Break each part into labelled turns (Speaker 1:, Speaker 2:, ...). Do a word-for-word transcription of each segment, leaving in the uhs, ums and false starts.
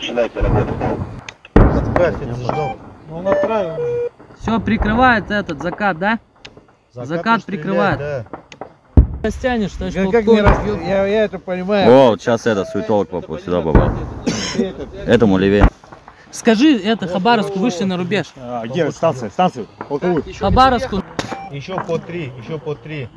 Speaker 1: начинайте работать.
Speaker 2: Ну, направил.
Speaker 3: Все, прикрывает этот закат, да? Закат, закат прикрывает. Да. Растянешь, что
Speaker 2: как, как не раз... я, я это понимаю.
Speaker 4: О, вот сейчас этот суетолог попал сюда попал. Этому левее.
Speaker 3: Скажи, это Хабаровску вышли на рубеж.
Speaker 2: А, где станция? Станцию? Полковую.
Speaker 3: Хабаровску.
Speaker 2: Еще по три, еще по три.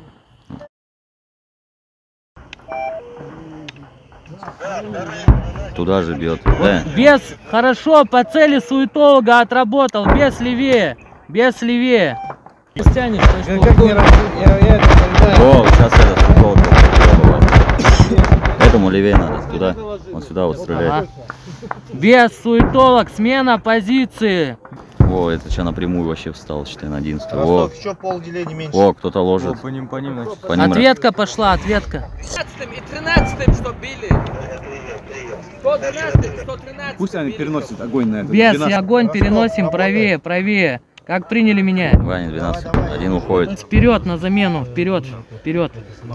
Speaker 4: Туда же бьет. Да.
Speaker 3: Без, хорошо, по цели суетолога отработал, без левее, без левее. Стянешь,
Speaker 2: как, как не раз... я, я это понимаю.
Speaker 4: О, сейчас этот суетолог попал. Этому левее надо, туда, вот сюда вот стрелять. Ага.
Speaker 3: Без суетолог, смена позиции.
Speaker 4: О, это что напрямую вообще встал, считай, на одиннадцатую. О,
Speaker 2: еще полделения меньше.
Speaker 4: О, кто-то ложит.
Speaker 2: О, по ним, по ним,
Speaker 4: по ним.
Speaker 3: Ответка пошла, ответка.
Speaker 5: тринадцатым и тринадцатым, что били. сто двенадцать, сто тринадцать.
Speaker 2: Пусть они переносят огонь на это.
Speaker 3: Без, и огонь переносим правее, правее. Как приняли меня?
Speaker 4: Ваня, двенадцать. Один уходит.
Speaker 3: Вперед на замену, вперед, вперед.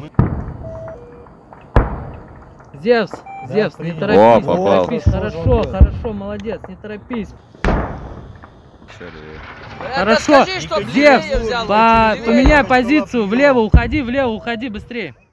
Speaker 3: Зевс, Зевс, не торопись,
Speaker 4: О,
Speaker 3: не
Speaker 4: попал.
Speaker 3: торопись. Хорошо, хорошо, молодец, не торопись. Хорошо, Зевс, по, поменяй позицию, влево уходи, влево уходи, быстрее.